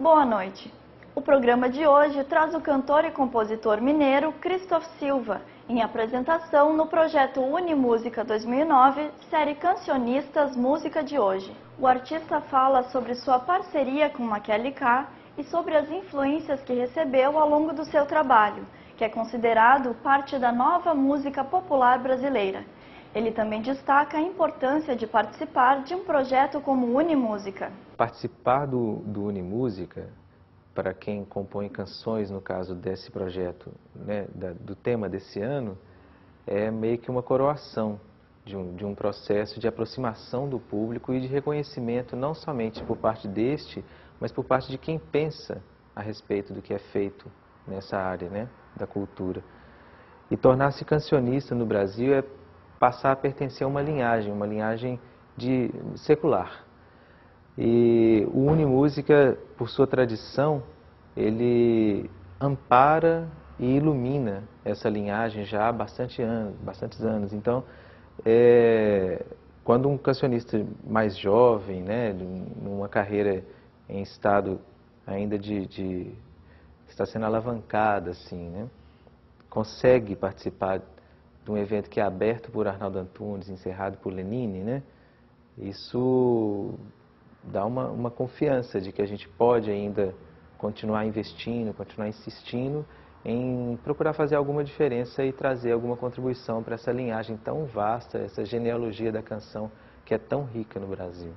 Boa noite. O programa de hoje traz o cantor e compositor mineiro Christoph Silva, em apresentação no projeto Unimúsica 2009, série Cancionistas Música de Hoje. O artista fala sobre sua parceria com Maquele K e sobre as influências que recebeu ao longo do seu trabalho, que é considerado parte da nova música popular brasileira. Ele também destaca a importância de participar de um projeto como Unimúsica. Participar do Unimúsica, para quem compõe canções, no caso desse projeto, né, do tema desse ano, é meio que uma coroação de um processo de aproximação do público e de reconhecimento, não somente por parte deste, mas por parte de quem pensa a respeito do que é feito nessa área, né, da cultura. E tornar-se cancionista no Brasil é passar a pertencer a uma linhagem secular. E o Unimúsica, por sua tradição, ele ampara e ilumina essa linhagem já há bastantes anos. Então, quando um cancionista mais jovem, né, numa carreira em estado ainda está sendo alavancada, assim, né, consegue participar de um evento que é aberto por Arnaldo Antunes, encerrado por Lenine, né, isso dá uma confiança de que a gente pode ainda continuar investindo, continuar insistindo em procurar fazer alguma diferença e trazer alguma contribuição para essa linhagem tão vasta, essa genealogia da canção que é tão rica no Brasil.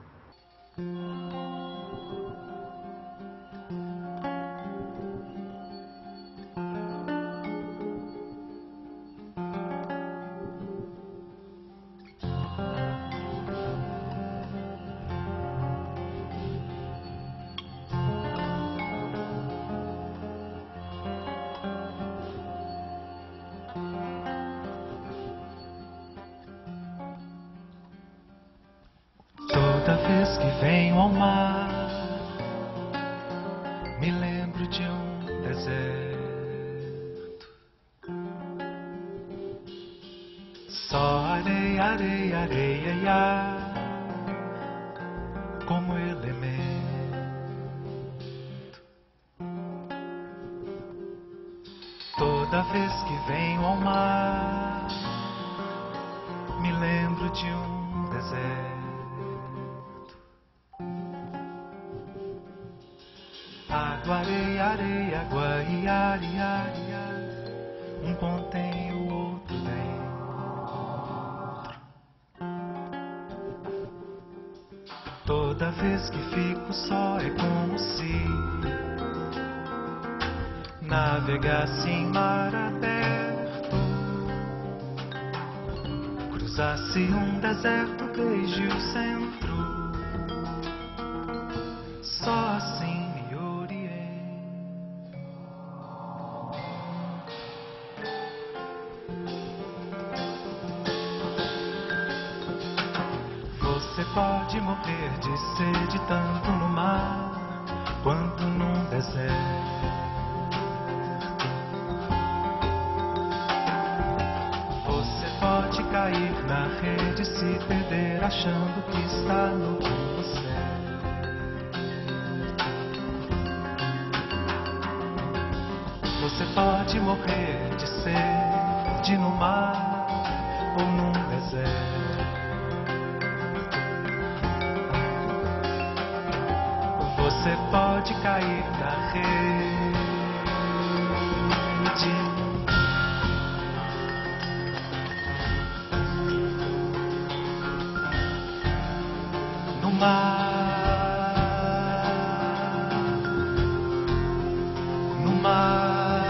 Toda vez que venho ao mar, me lembro de um deserto. Só areia, areia, areia, ia, como elemento. Toda vez que venho ao mar, me lembro de um deserto. Água, areia, areia, água, ia, ia, ia. Um contém o outro dentro. Toda vez que fico só é como se navegasse em mar aberto, cruzasse um deserto, beije o centro. Só assim você pode morrer de sede tanto no mar quanto num deserto. Você pode cair na rede, se perder achando que está no rumo certo. Você pode morrer de sede no mar ou num deserto. Você pode cair na rede, no mar, no mar,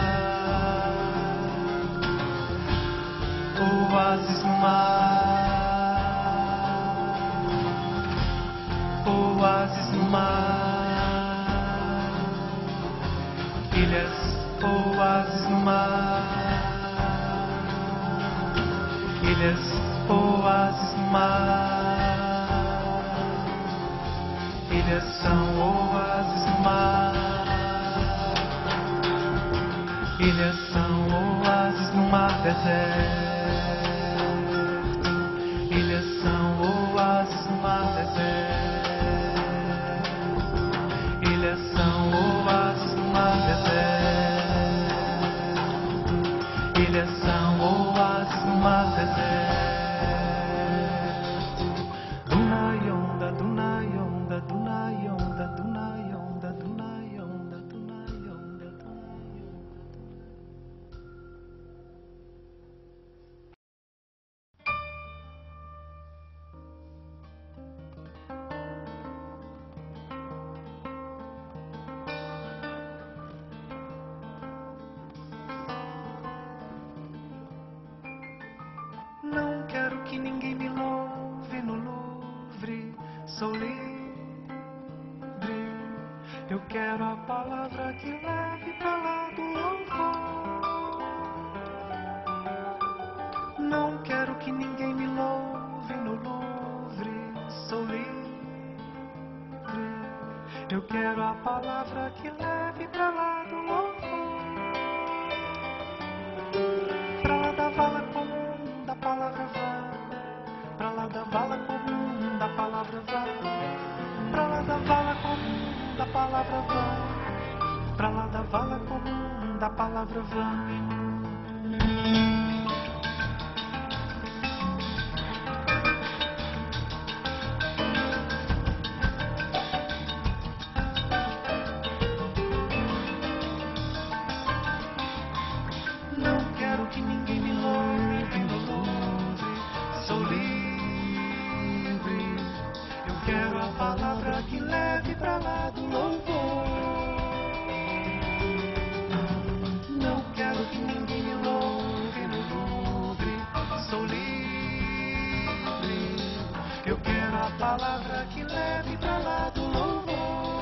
oásis no mar, oásis no mar. Ilhas, oásis no mar. Ilhas, oásis no mar. Ilhas são oásis no mar. Ilhas são oásis no mar deserto. Ilhas são oásis no mar deserto. Ilhas são oásis. sou livre. Eu quero a palavra que leve pra lá do louvor. Não quero que ninguém me louve no Louvre, sou livre. Eu quero a palavra que leve pra lá do louvor. Pra lá da vala comum da palavra vá. Pra lá da vala comum da palavra vá. Pra lá da vala comum da palavra vá. Pra lá da vala comum da palavra vá. Que ninguém me louve no Louvre, sou livre. Eu quero a palavra que leve pra lá do louvor. Não quero que ninguém me louve no Louvre, sou livre. Eu quero a palavra que leve pra lá do louvor.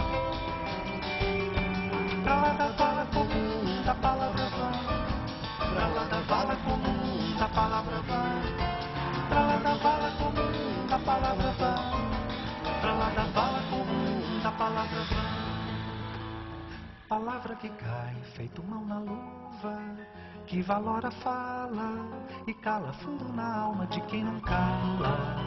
Pra lá da fala comum da palavra vã. Pra lá da vala comum da palavra vá. Pra lá da vala comum da palavra vá. Pra lá da vala comum da palavra vá. Palavra que cai, feito mão na luva, que valora a fala e cala fundo na alma de quem não cala.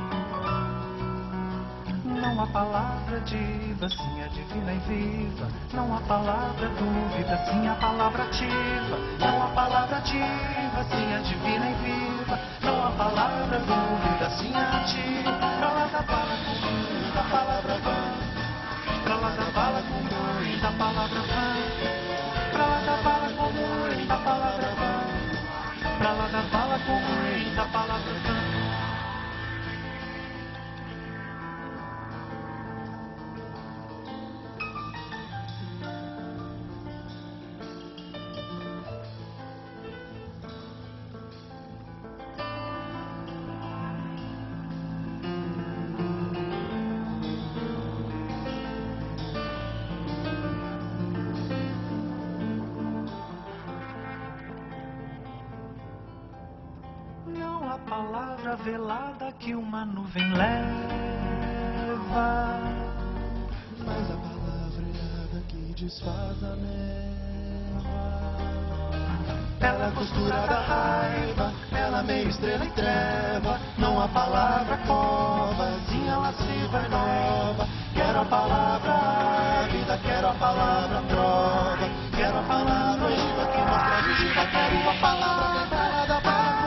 Não há palavra diva, sim a divina e viva. Não há palavra dúvida, sim a palavra ativa. Não há palavra diva, sim a divina e viva. Não há palavra dúvida, sim a ativa. Pra lá da bala comum da palavra vã. Pra lá da bala comum da palavra vã. Pra lá da bala comum da palavra vã. Pra lá da bala comum da palavra vã. Palavra velada que uma nuvem leva, mas a palavreada que desfaz a névoa. Ela costura da raiva, ela meio estrela e treva. Não há palavra covazinha, lasciva e nova. Quero a palavra vida, quero a palavra prova. Quero a palavra ogiva que mostra a justiça. Quero a palavra da palavra.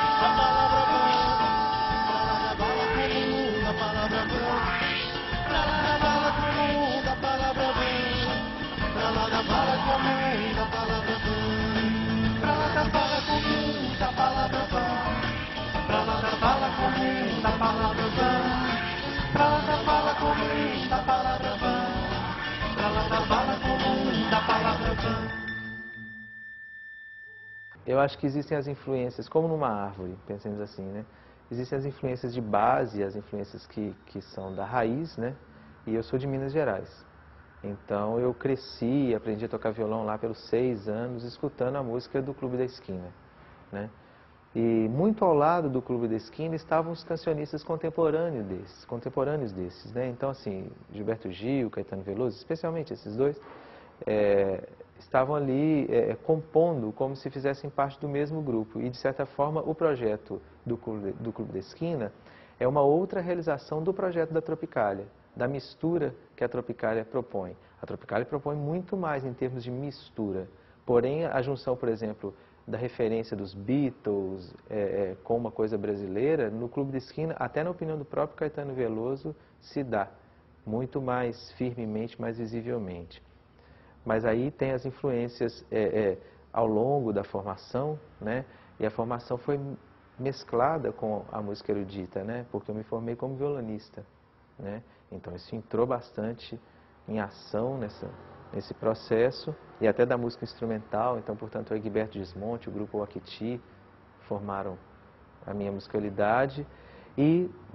Eu acho que existem as influências, como numa árvore, pensemos assim, né? Existem as influências de base, as influências que são da raiz, né? E eu sou de Minas Gerais. Então eu cresci, aprendi a tocar violão lá pelos 6 anos, escutando a música do Clube da Esquina, né? E muito ao lado do Clube da Esquina estavam os cancionistas contemporâneos desses, né? Então assim, Gilberto Gil, Caetano Veloso, especialmente esses dois, estavam ali compondo como se fizessem parte do mesmo grupo. E, de certa forma, o projeto do Clube da Esquina é uma outra realização do projeto da Tropicália, da mistura que a Tropicália propõe. A Tropicália propõe muito mais em termos de mistura. Porém, a junção, por exemplo, da referência dos Beatles com uma coisa brasileira, no Clube da Esquina, até na opinião do próprio Caetano Veloso, se dá muito mais firmemente, mais visivelmente. Mas aí tem as influências ao longo da formação, né? E a formação foi mesclada com a música erudita, né? Porque eu me formei como violonista, né? Então isso entrou bastante em ação nesse processo, e até da música instrumental. Então, portanto, o Egberto Gismonti, o grupo Wakiti, formaram a minha musicalidade. E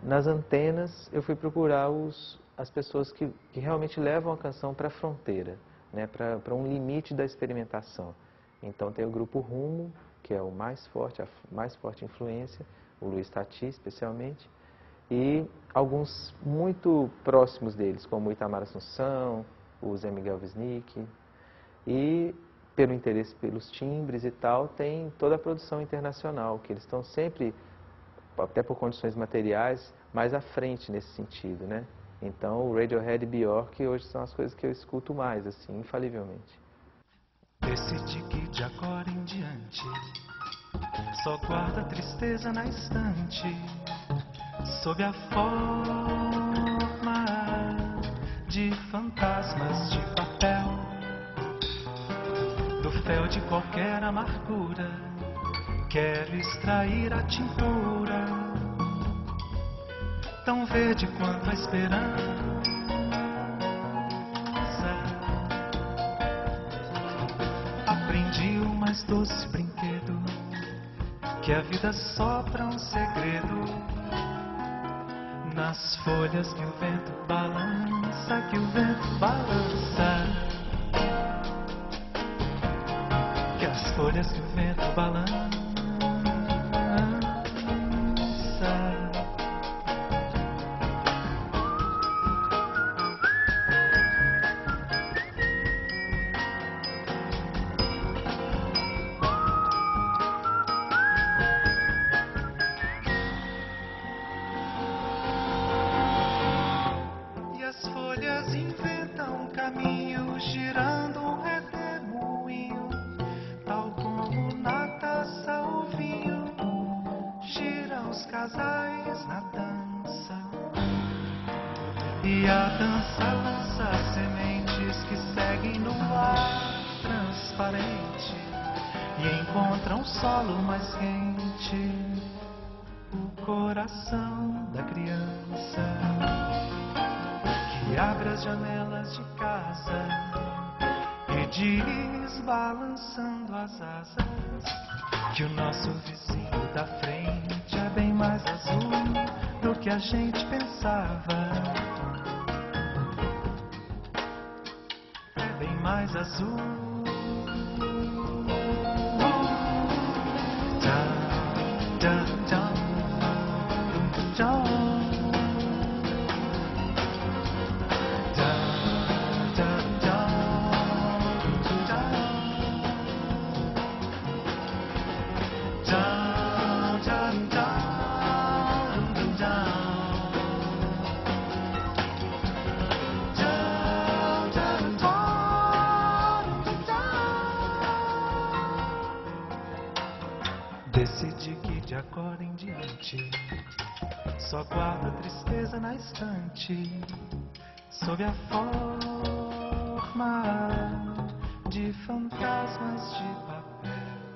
nas antenas eu fui procurar as pessoas que realmente levam a canção para a fronteira, né, para um limite da experimentação. Então tem o grupo Rumo, que é o mais forte, a mais forte influência, o Luiz Tati especialmente, e alguns muito próximos deles, como o Itamar Assunção, o Zé Miguel Wisnik, e pelo interesse pelos timbres e tal, tem toda a produção internacional, que eles estão sempre, até por condições materiais, mais à frente nesse sentido, né? Então o Radiohead e Björk hoje são as coisas que eu escuto mais, assim, infalivelmente. Decidi que de agora em diante só guarda tristeza na estante, sob a forma de fantasmas de papel, do fel de qualquer amargura. Quero extrair a tintura, tão verde quanto a esperança. Aprendi o mais doce brinquedo, que a vida sopra um segredo nas folhas que o vento balança, que o vento balança, que as folhas que o vento balança. Inventam um caminho, girando um redemoinho, tal como na taça o vinho, giram os casais na dança. E a dança lança sementes que seguem no ar transparente e encontram solo mais quente, o coração da criança. E abre as janelas de casa e diz, balançando as asas, que o nosso vizinho da frente é bem mais azul do que a gente pensava. É bem mais azul. Tchau, tchau, tchau, tchau. Decidi que de agora em diante só guardo a tristeza na estante, sob a forma de fantasmas de papel.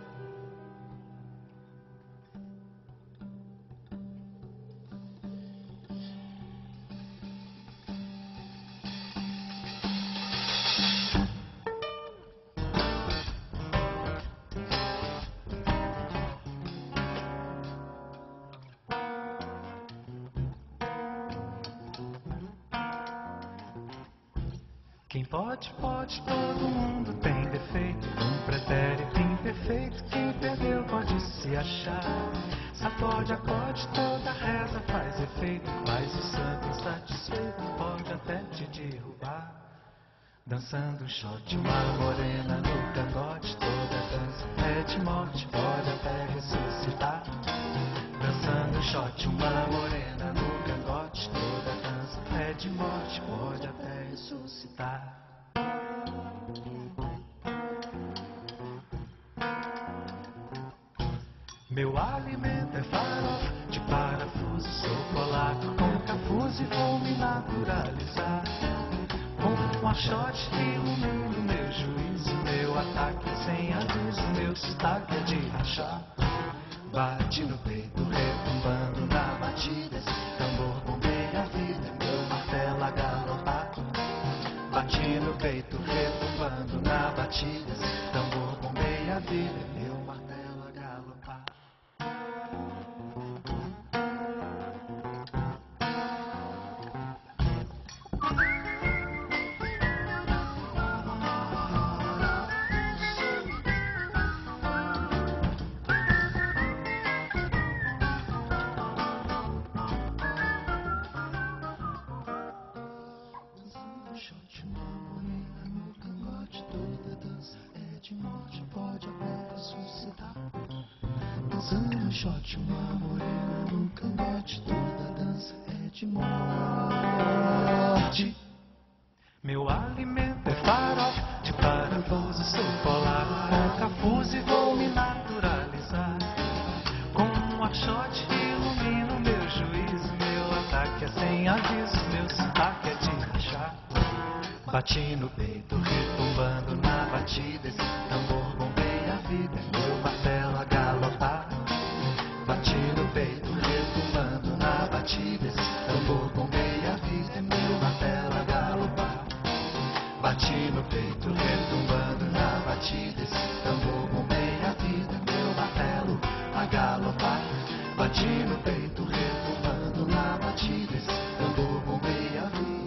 Quem pode, pode, todo mundo tem defeito. Um pretérito imperfeito, quem perdeu pode se achar. Sacode, acorde, toda reza faz efeito. Mas o santo insatisfeito pode até te derrubar. Dançando um shot, uma morena no cangote, toda dança é de morte, pode até ressuscitar. Dançando um shot, uma morena no cangote, toda dança é de morte, pode até ressuscitar. Meu alimento é farofa de parafuso, sou polaco com capuz e vou me naturalizar. Com um achote que ilumina o meu juízo, meu ataque sem aviso, meu sotaque é de rachar. Bate no peito, retumbando na batida, esse tambor bombeia a vida, meu martelo a galopar. Bate no peito, retumbando na batida, esse tambor bombeia a vida, meu martelo a galopar. shot, uma morena no cangote, toda dança é de morte. Meu alimento é farofa de parafuso, sou polar, cafuso e vou me naturalizar. Com um archote ilumino meu juízo, meu ataque é sem aviso, meu sotaque é de rachar. Bati no peito, retumbando na batida, esse tambor bombeia a vida, meu martelo a galopar. Bati no peito, retumbando na batida, esse tambor bombeia a vida, meu martelo a galopar. Bati no peito, retumbando na batida, esse tambor bombeia a vida, meu martelo a galopar. Bati no peito, retumbando na batida, esse tambor bombeia a vida.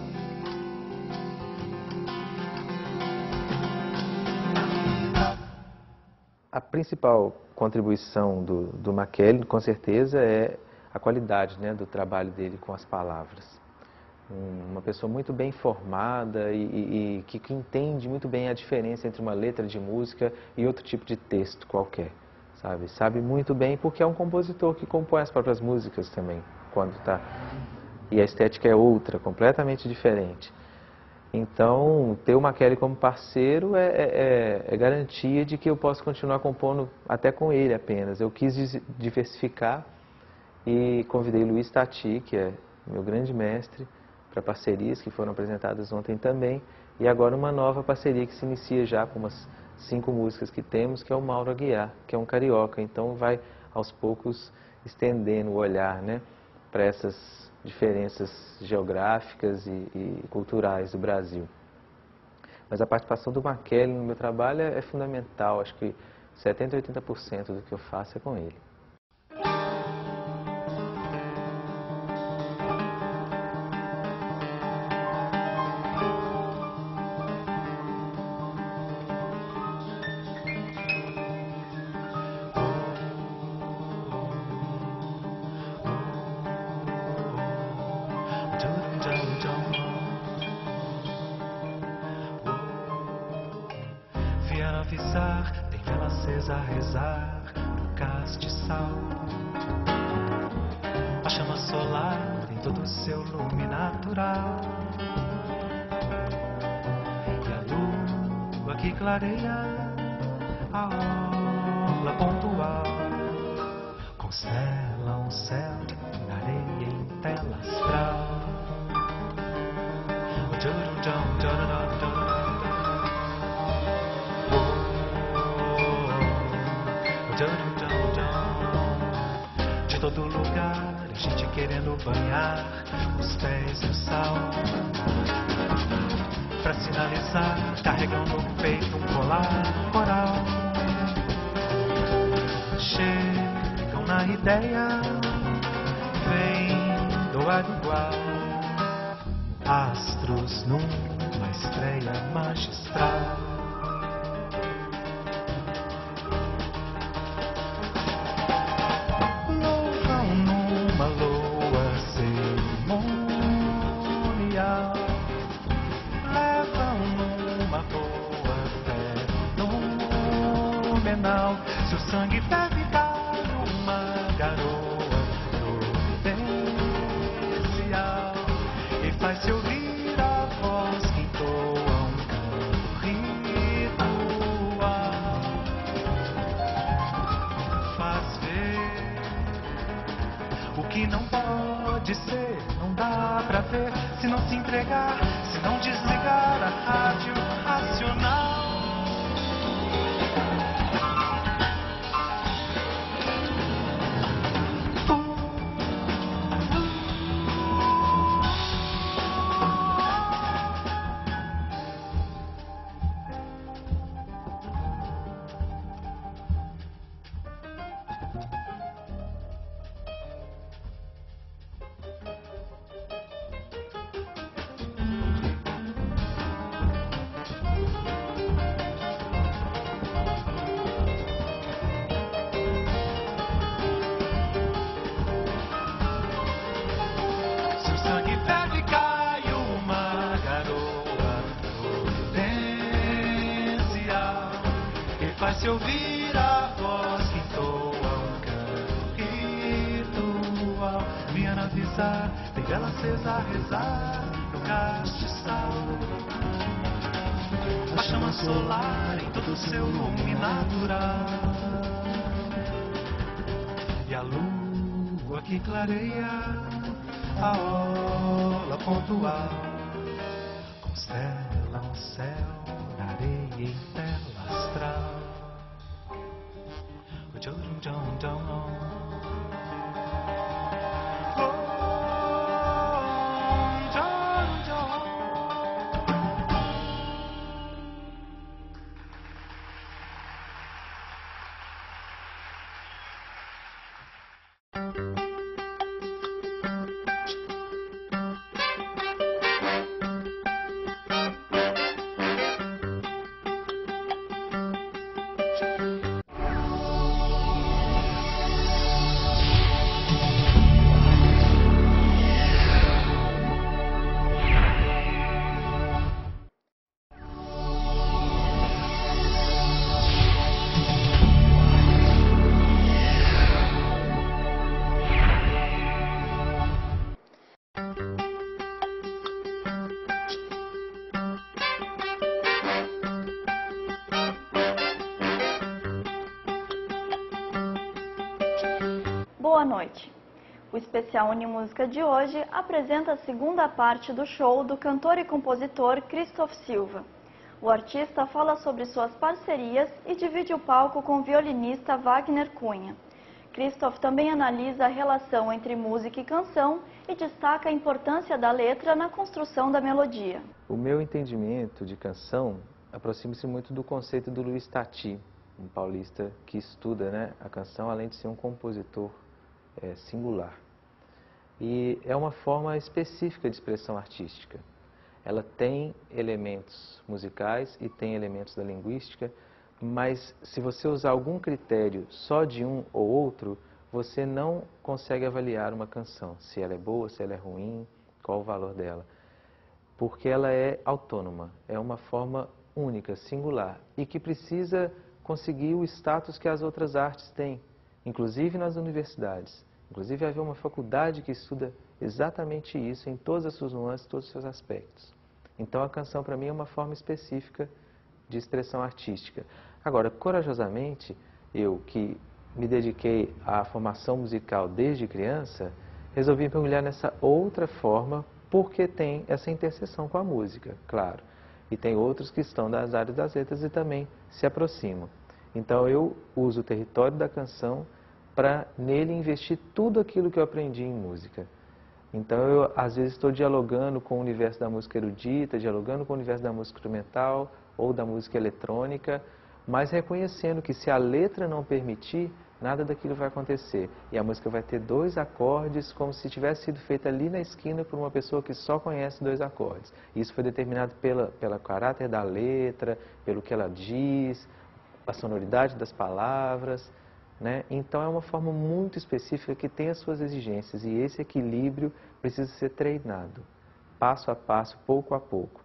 A principal contribuição do Makely, com certeza, é a qualidade, né, do trabalho dele com as palavras. Uma pessoa muito bem formada e que entende muito bem a diferença entre uma letra de música e outro tipo de texto qualquer, sabe? Sabe muito bem porque é um compositor que compõe as próprias músicas também, quando tá. E a estética é outra, completamente diferente. Então, ter o Makely como parceiro é garantia de que eu posso continuar compondo até com ele apenas. Eu quis diversificar e convidei Luiz Tati, que é meu grande mestre, para parcerias que foram apresentadas ontem também. E agora uma nova parceria que se inicia já com umas 5 músicas que temos, que é o Mauro Aguiar, que é um carioca. Então vai aos poucos estendendo o olhar, né, para essas diferenças geográficas e culturais do Brasil. Mas a participação do Makely no meu trabalho é fundamental. Acho que 70% a 80% do que eu faço é com ele. Vi avisar, tem vela acesa a rezar no castiçal. A chama solar tem todo o seu lume natural. E a lua que clareia a orla pontual constela um céu na areia em tela astral. De todo lugar, a gente querendo banhar os pés no sal. Pra sinalizar, carregam no peito um colar coral. Chegam na ideia, vem doar igual. Astros numa estreia magistral. Louvam numa lua cerimonial. Levam numa boa fé fenomenal. Se o sangue deve dar uma garoa providencial e faz-se ouvir a voz que entoa um canto ritual. Faz ver o que não pode ser, não dá pra ver se não se entregar, se não desligar a rádio racional. Faz-se ouvir a voz que entoa um canto pisar, tem vela acesa a rezar no castiçal. A chama solar em todo o seu lume natural, e a lua que clareia a orla pontual, constela um céu na areia em tela astral. Boa noite. O especial Unimúsica de hoje apresenta a segunda parte do show do cantor e compositor Christoph Silva. O artista fala sobre suas parcerias e divide o palco com o violinista Wagner Cunha. Christoph também analisa a relação entre música e canção e destaca a importância da letra na construção da melodia. O meu entendimento de canção aproxima-se muito do conceito do Luiz Tati, um paulista que estuda, né, a canção, além de ser um compositor singular. E é uma forma específica de expressão artística. Ela tem elementos musicais e tem elementos da linguística, mas se você usar algum critério só de um ou outro, você não consegue avaliar uma canção, se ela é boa, se ela é ruim, qual o valor dela. Porque ela é autônoma, é uma forma única, singular, e que precisa conseguir o status que as outras artes têm, inclusive nas universidades. Inclusive, havia uma faculdade que estuda exatamente isso, em todas as suas nuances, todos os seus aspectos. Então, a canção, para mim, é uma forma específica de expressão artística. Agora, corajosamente, eu que me dediquei à formação musical desde criança, resolvi mergulhar nessa outra forma, porque tem essa interseção com a música, claro. E tem outros que estão das áreas das letras e também se aproximam. Então, eu uso o território da canção para nele investir tudo aquilo que eu aprendi em música. Então eu às vezes estou dialogando com o universo da música erudita, dialogando com o universo da música instrumental ou da música eletrônica, mas reconhecendo que se a letra não permitir, nada daquilo vai acontecer. E a música vai ter dois acordes como se tivesse sido feita ali na esquina por uma pessoa que só conhece dois acordes. Isso foi determinado pelo caráter da letra, pelo que ela diz, a sonoridade das palavras. Né? Então é uma forma muito específica que tem as suas exigências e esse equilíbrio precisa ser treinado, passo a passo, pouco a pouco.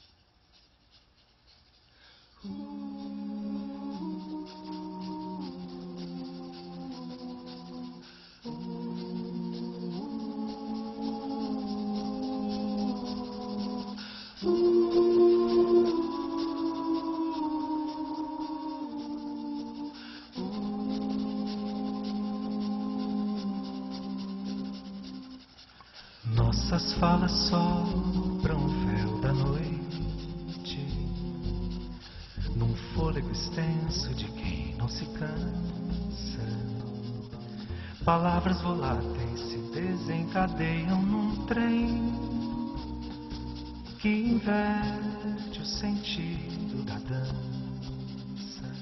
Nossas falas sopram o véu da noite, num fôlego extenso de quem não se cansa. Palavras voláteis se desencadeiam num trem que inverte o sentido da dança.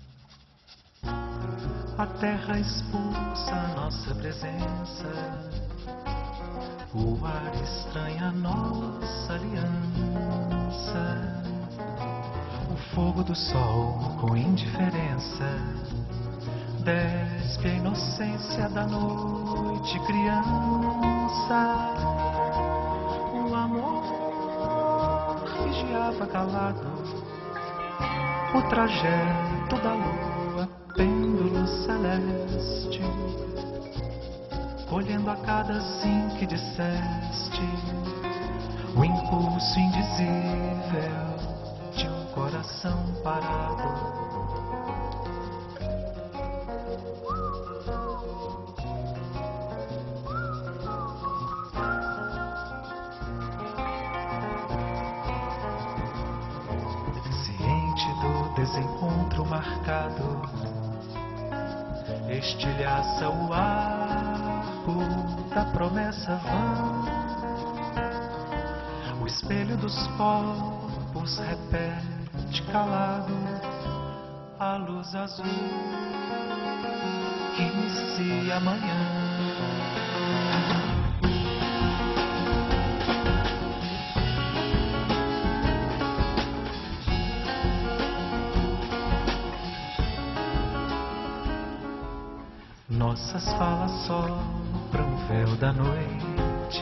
A terra expulsa a nossa presença, o ar estranha a nossa aliança. O fogo do sol com indiferença despe a inocência da noite criança. O amor vigiava calado o trajeto da lua, pêndulo celeste. colhendo a cada sim que disseste o impulso indizível de um coração parado. Ciente do desencontro marcado, estilhaça o arco da promessa vã. O espelho dos corpos repete calado a luz azul que inicia amanhã. Nossas falas sopram o véu da noite,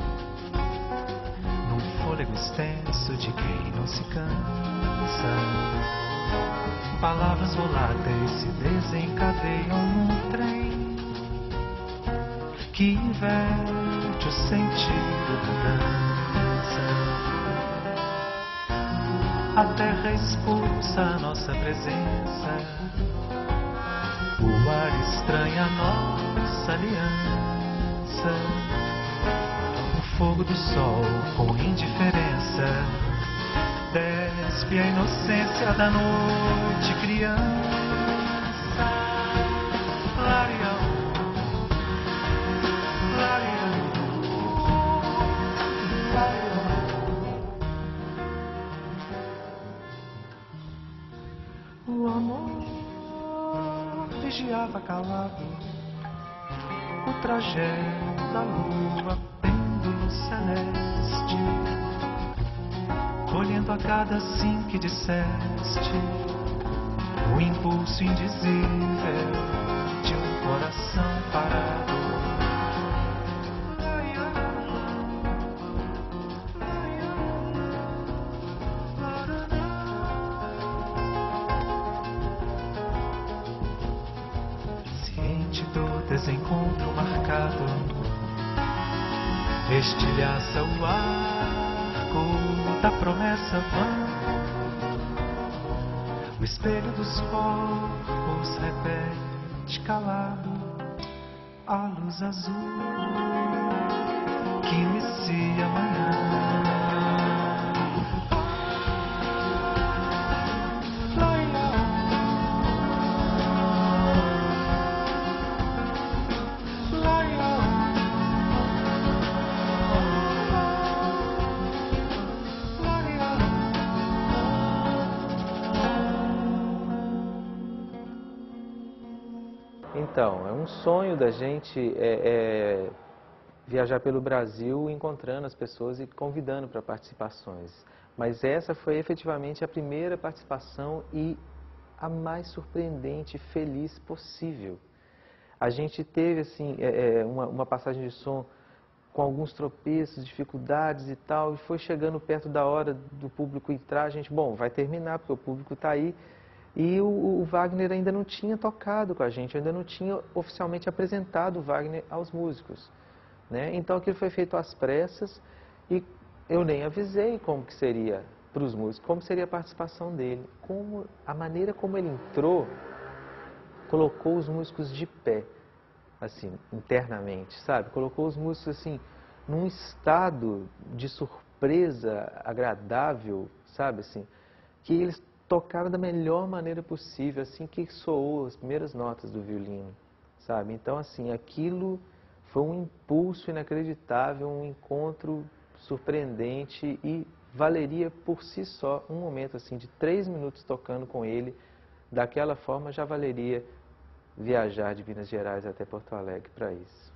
num fôlego extenso de quem não se cansa. Palavras voláteis se desencadeiam num trem que inverte o sentido da dança. A terra expulsa a nossa presença, o ar estranha a nossa aliança. O fogo do sol com indiferença despe a inocência da noite criança. Clareão, clareão, clareão. O amor vigiava calado o trajeto da lua, pêndulo celeste, colhendo a cada sim que disseste o impulso indizível de um coração parado. Desencontro marcado, estilhaça o arco da promessa vã. O espelho dos corpos repete calado a luz azul que inicia amanhã. Então, é um sonho da gente viajar pelo Brasil encontrando as pessoas e convidando para participações. Mas essa foi efetivamente a primeira participação e a mais surpreendente e feliz possível. A gente teve assim, uma passagem de som com alguns tropeços, dificuldades e tal, e foi chegando perto da hora do público entrar, a gente, bom, vai terminar porque o público está aí. E o Wagner ainda não tinha tocado com a gente, ainda não tinha oficialmente apresentado o Wagner aos músicos, né? Então aquilo foi feito às pressas e eu nem avisei como que seria para os músicos, como seria a participação dele. A maneira como ele entrou, colocou os músicos de pé, assim, internamente, sabe? Colocou os músicos, assim, num estado de surpresa agradável, sabe? Assim, que eles tocaram da melhor maneira possível, assim que soou as primeiras notas do violino, sabe? Então, assim, aquilo foi um impulso inacreditável, um encontro surpreendente e valeria por si só um momento, assim, de 3 minutos tocando com ele. Daquela forma já valeria viajar de Minas Gerais até Porto Alegre para isso.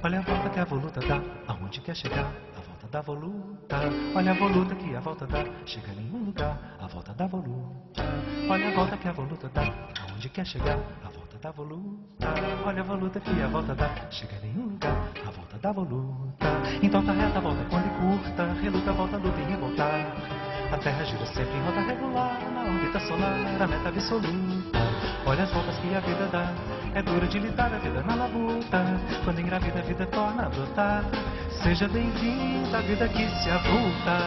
Olha a volta que a voluta dá, aonde quer chegar? A volta da voluta. Olha a voluta que a volta dá, chega em nenhum lugar. A volta da voluta. Olha a volta que a voluta dá, aonde quer chegar? A volta da voluta. Olha a voluta que a volta dá, chega em nenhum lugar. A volta da voluta. Então tá reta, volta quando é curta, reluta, volta, luta em voltar. A Terra gira sempre em roda regular, na órbita solar, a meta absoluta. Olha as voltas que a vida dá, é duro de lidar a vida na labuta. Quando engravida a vida torna a brotar. Seja bem-vinda à vida que se avulta.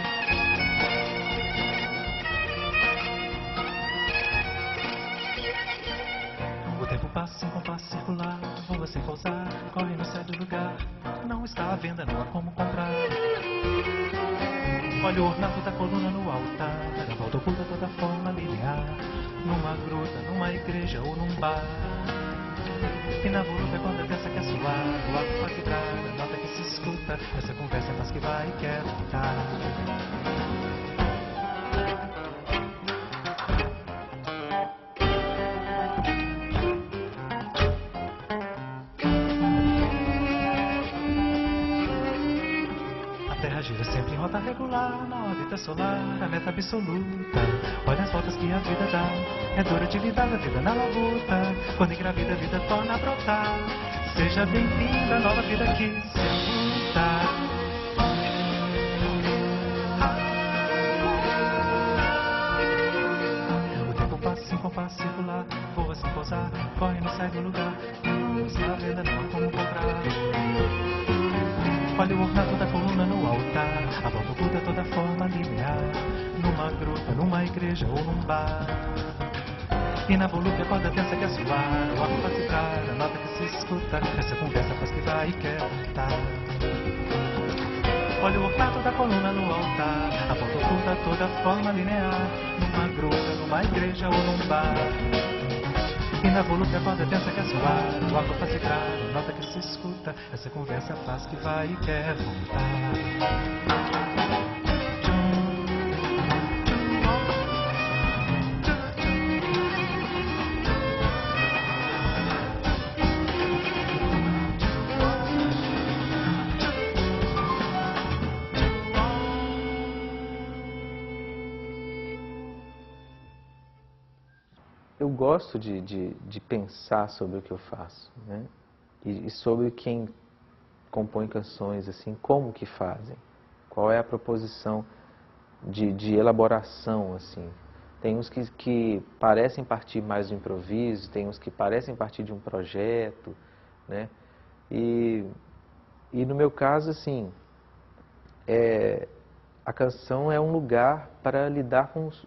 O tempo passa em compasso circular, voa sem pousar, corre no céu do lugar. Não está à venda, não há como comprar. Olha o ornato da coluna no altar, a volta oculta toda forma linear. Numa gruta, numa igreja ou num bar. E na voluta quando a dança quer suar, o ar faz vibrar, a nota que se escuta. Essa conversa é mais que vai e quer voltar. Gira sempre em rota regular, na órbita solar, a meta absoluta. Olha as voltas que a vida dá, é dura de lidar a vida na labuta. Quando engravida a vida torna a brotar. Seja bem-vinda à nova vida que se avulta. O tempo passa em compasso circular, voa sem pousar, corre não sai do lugar. Não está à venda, não há como comprar. Olha o ornato da coluna no altar, a volta oculta toda forma linear. Numa gruta, numa igreja ou num bar. E na volúpia quando a dança quer suar, o ar faz vibrar, a nota que se escuta. Essa conversa faz que vai e quer voltar. Olha o ornato da coluna no altar, a volta oculta toda forma linear. Numa gruta, numa igreja ou num bar. E na volúpia quando a dança quer suar, o ar faz vibrar, a nota que se escuta. Essa conversa faz que vai e quer voltar. Eu gosto de pensar sobre o que eu faço, né? E sobre quem compõe canções, assim, como que fazem, qual é a proposição de elaboração, assim. Tem uns que parecem partir mais do improviso, tem uns que parecem partir de um projeto, né? E no meu caso, assim, a canção é um lugar para lidar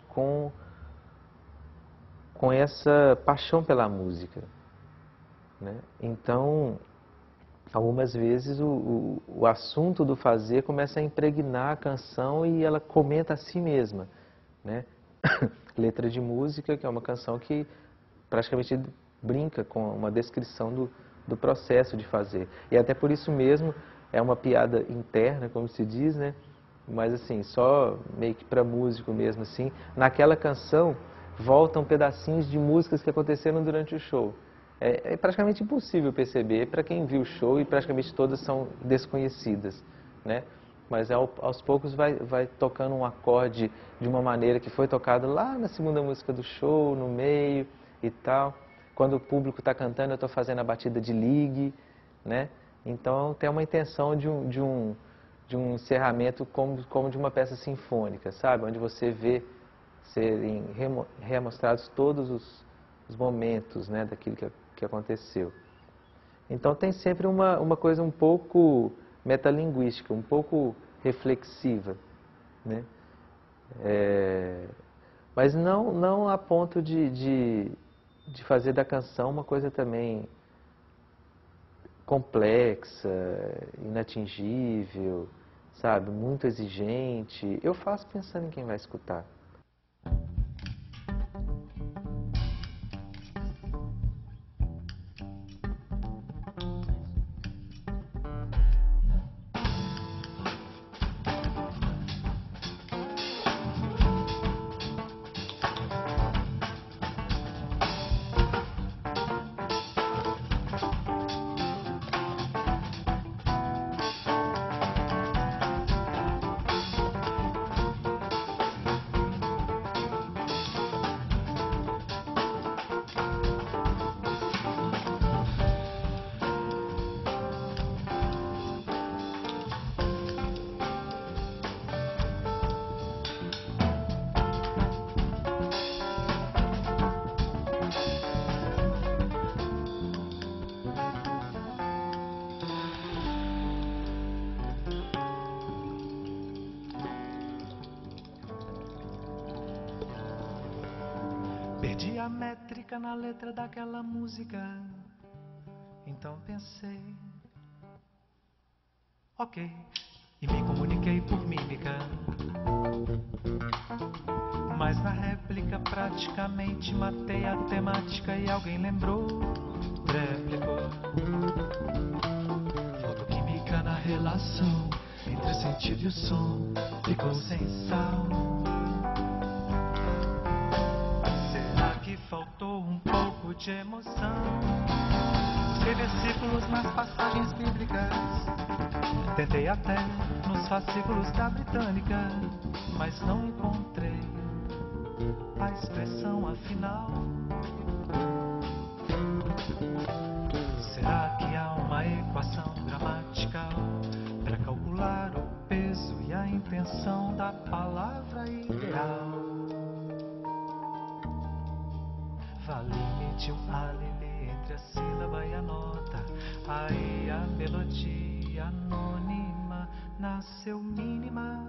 com essa paixão pela música, né? Então, algumas vezes o assunto do fazer começa a impregnar a canção e ela comenta a si mesma, né? Letra de Música, que é uma canção que praticamente brinca com uma descrição do processo de fazer. E até por isso mesmo é uma piada interna, como se diz, né? Mas assim, só meio que para músico mesmo, assim. Naquela canção voltam pedacinhos de músicas que aconteceram durante o show. É praticamente impossível perceber para quem viu o show e praticamente todas são desconhecidas, né? Mas aos poucos vai tocando um acorde de uma maneira que foi tocado lá na segunda música do show, no meio e tal. Quando o público está cantando, eu estou fazendo a batida de ligue, né? Então tem uma intenção de um encerramento como de uma peça sinfônica, sabe? Onde você vê serem remostrados todos os momentos, né, daquilo que aconteceu. Então tem sempre uma coisa um pouco metalinguística, um pouco reflexiva, né? Mas não a ponto de fazer da canção uma coisa também complexa, inatingível, sabe, muito exigente. Eu faço pensando em quem vai escutar. Perdi a métrica na letra daquela música. Então pensei, ok, e me comuniquei por mímica. Mas na réplica praticamente matei a temática e alguém lembrou, replicou. Fotoquímica na relação entre o sentido e o som ficou sem sal. Será que faltou um pouco de emoção? Busquei versículos nas passagens bíblicas, tentei até nos fascículos da Britânica, mas não encontrei a expressão afinal. Será que há uma equação gramatical para calcular o peso e a intenção da palavra ideal? Vale-me de um alele entre a sílaba e a nota, aí a melodia anônima nasceu mínima.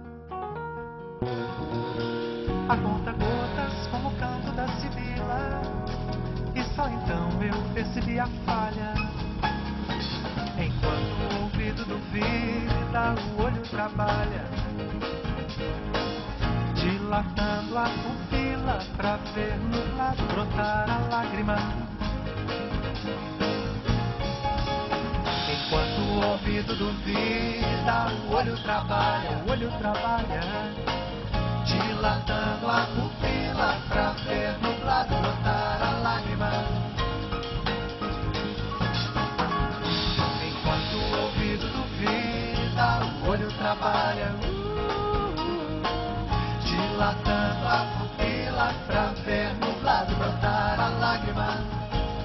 A conta gotas como o canto da sibila, e só então eu percebi a falha. Enquanto o ouvido duvida, o olho trabalha, dilatando a pupila pra ver no lado brotar a lágrima. Enquanto o ouvido duvida, o olho trabalha, dilatando a pupila pra ver nublado brotar a lágrima. Enquanto o ouvido duvida, o olho trabalha, dilatando a pupila pra ver nublado brotar a lágrima.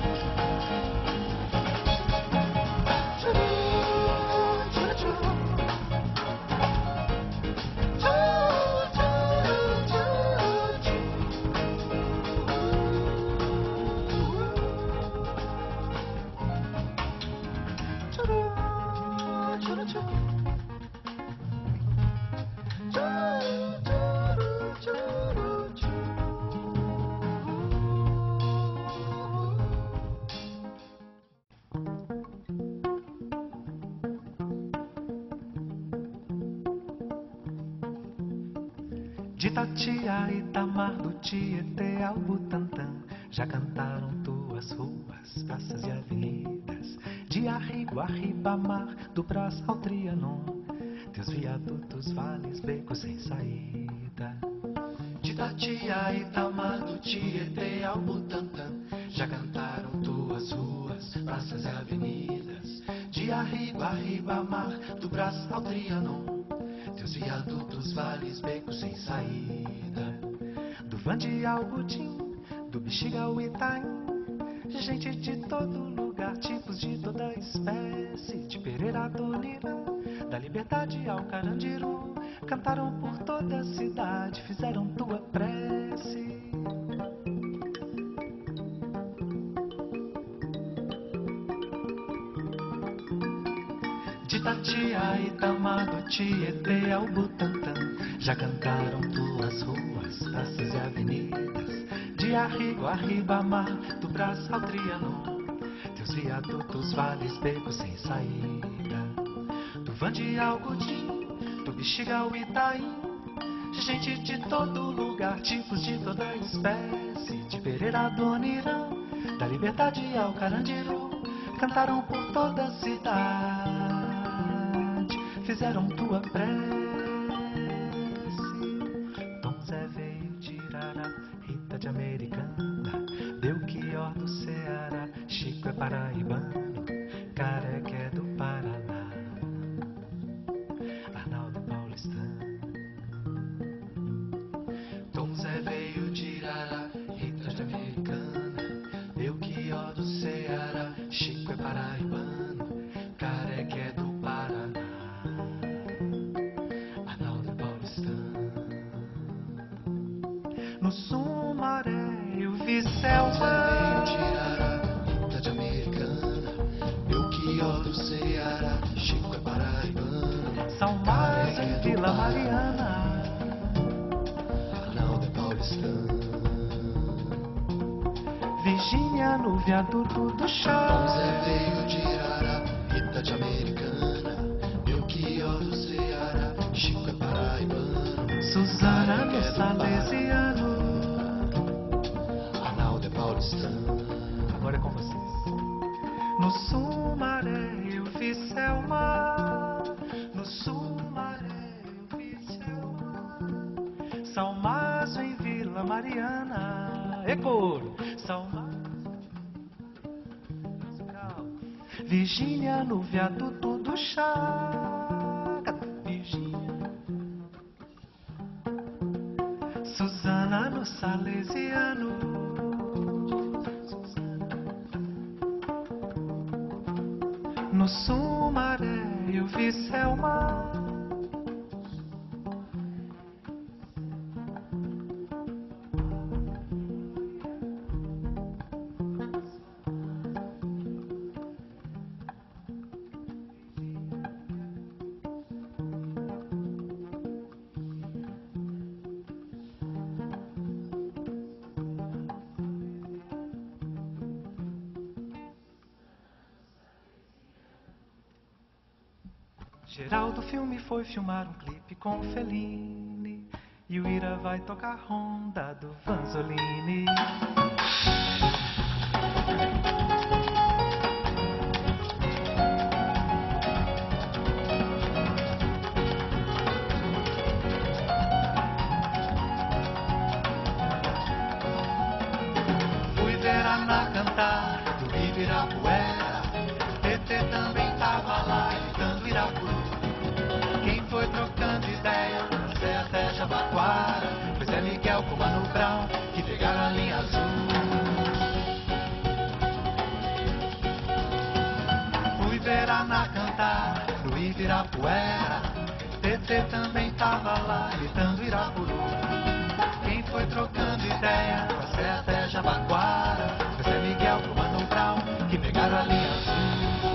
De Itatia, Itamar, do Tietê ao Butantã, já cantaram tuas ruas, praças e avenidas. De Arrigo a Ribamar, do Brás ao Trianon, teus viadutos, vales, becos sem saída. De Itatia, Itamar, do Tietê ao Butantã, já cantaram tuas ruas, praças e avenidas. De Arrigo a Ribamar, do Brás ao Trianon, teus viadutos, vales, becos sem saída. Do Vande ao Gudim, do Bexiga ao Itaim, gente de todo lugar, tipos de toda espécie. De Pereira a Tonirã, da Liberdade ao Carandiru, cantaram por toda a cidade, fizeram tua prece. De Itatia, Itamar, do Tietê ao Butantã, já cantaram tuas ruas, praças e avenidas. De Arrigo a Ribamar, do Brás ao Trianon, teus viadutos, vales, becos sem saída. Do Vande ao Gudim, do Bexiga ao Itaim, gente de todo lugar, tipos de toda espécie. De Pereira a Donirã, da Liberdade ao Carandiru, cantaram por toda a cidade, fizeram tua prece. Tom Zé veio de Irará, Rita de Americana, Belchior do Ceará, Chico é paraibano, Careca é do Paraná, Arnaldo é paulistano. Tom Zé veio de Irará, Rita de Americana, Belchior do Ceará, Chico é paraibano, Careca é do Paraná, Arnaldo é paulistano. No Sumaré eu vi selva, de Irará, Rita de Americana, Belchior do Ceará, Chico é paraibano, São Marcos Careca é e do Vila Paraná, Mariana. Arnaldo é paulistano. Virgínia no viaduto do Dom chá. Zé veio de Irara, Rita de Americana, Belchior do Ceará, Chico é paraibano, Suzana no é do salesiano. Arnaldo é paulistano. Agora é com vocês. No Sumaré eu vi Selma. No Sumaré eu vi Selma. Salmazo em Vila Mariana. É coro. Salmazo. Virgínia no viaduto do chá. Virgínia. Suzana no salesiano. No Sumaré eu vi Selma. Geraldo Filme foi filmar um clipe com o Fellini e o Ira vai tocar Honda do Vanzolini. Fui ver a Ana cantar do Ibirapuera. TT também tava lá imitando Irapuru. Quem foi trocando ideia, Zé até Jabaquara, foi Zé Miguel com Mano Brown, que pegaram a linha azul. Fui ver a Ana cantar no Ibirapuera. TT também tava lá imitando Irapuru. Quem foi trocando ideia, Zé até Jabaquara, foi Zé Miguel com Mano Brown, que pegaram a linha azul.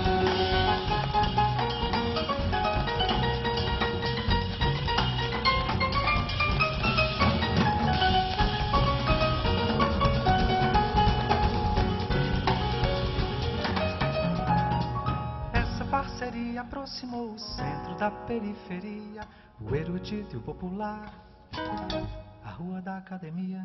Parceria aproximou o centro da periferia, o erudito e o popular, a rua da academia.